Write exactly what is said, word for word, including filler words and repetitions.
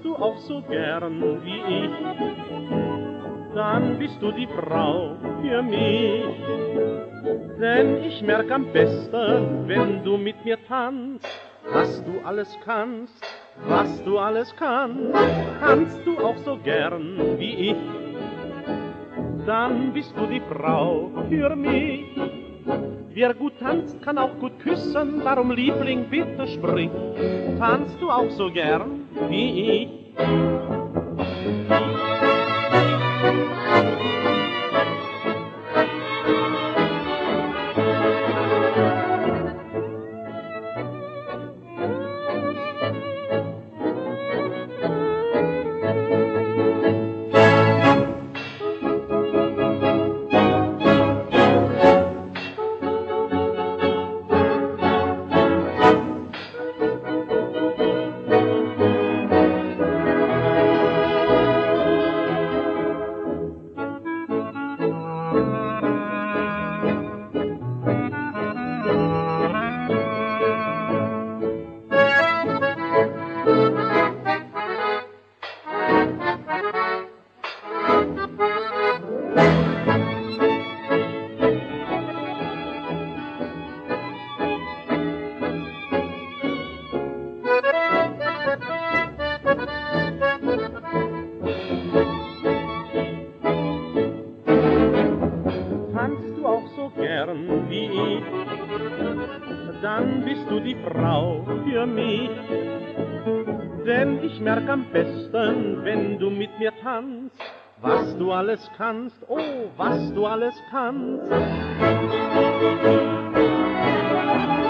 Tanzt du auch so gern wie ich, dann bist du die Frau für mich. Denn ich merk am besten, wenn du mit mir tanzt, was du alles kannst, was du alles kannst. Tanzt du auch so gern wie ich, dann bist du die Frau für mich. Wer gut tanzt, kann auch gut küssen, darum Liebling, bitte sprich, tanzt du auch so gern wie ich? Tanzt du auch so gern wie ich, dann bist du die Frau für mich. Denn ich merk am besten, wenn du mit mir tanzt, was du alles kannst, oh, was du alles kannst.